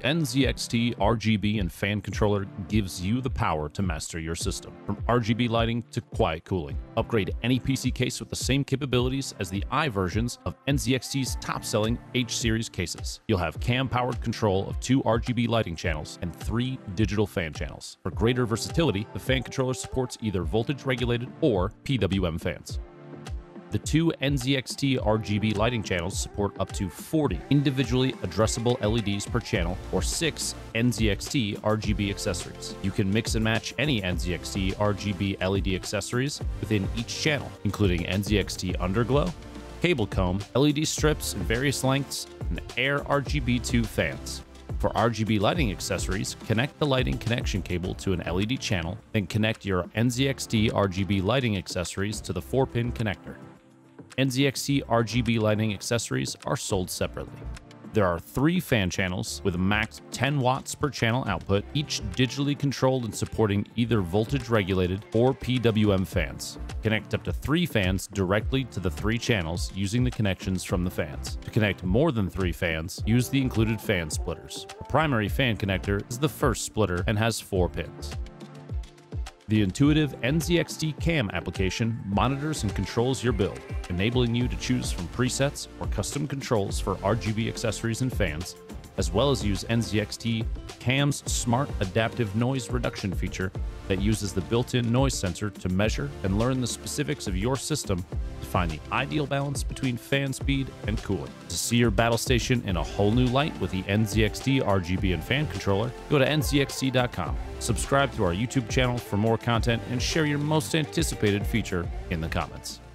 NZXT RGB and fan controller gives you the power to master your system. From RGB lighting to quiet cooling, upgrade any PC case with the same capabilities as the i versions of NZXT's top-selling H-series cases. You'll have cam-powered control of 2 RGB lighting channels and 3 digital fan channels. For greater versatility, the fan controller supports either voltage-regulated or PWM fans. The 2 NZXT RGB lighting channels support up to 40 individually addressable LEDs per channel or 6 NZXT RGB accessories. You can mix and match any NZXT RGB LED accessories within each channel, including NZXT Underglow, cable comb, LED strips in various lengths, and Air RGB2 fans. For RGB lighting accessories, connect the lighting connection cable to an LED channel, then connect your NZXT RGB lighting accessories to the 4-pin connector. NZXT RGB lighting accessories are sold separately. There are 3 fan channels with a max 10 watts per channel output, each digitally controlled and supporting either voltage-regulated or PWM fans. Connect up to 3 fans directly to the 3 channels using the connections from the fans. To connect more than 3 fans, use the included fan splitters. The primary fan connector is the first splitter and has 4 pins. The intuitive NZXT Cam application monitors and controls your build, enabling you to choose from presets or custom controls for RGB accessories and fans, as well as use NZXT Cam's smart adaptive noise reduction feature that uses the built-in noise sensor to measure and learn the specifics of your system to find the ideal balance between fan speed and cooling. To see your battle station in a whole new light with the NZXT RGB and fan controller, go to nzxt.com. Subscribe to our YouTube channel for more content and share your most anticipated feature in the comments.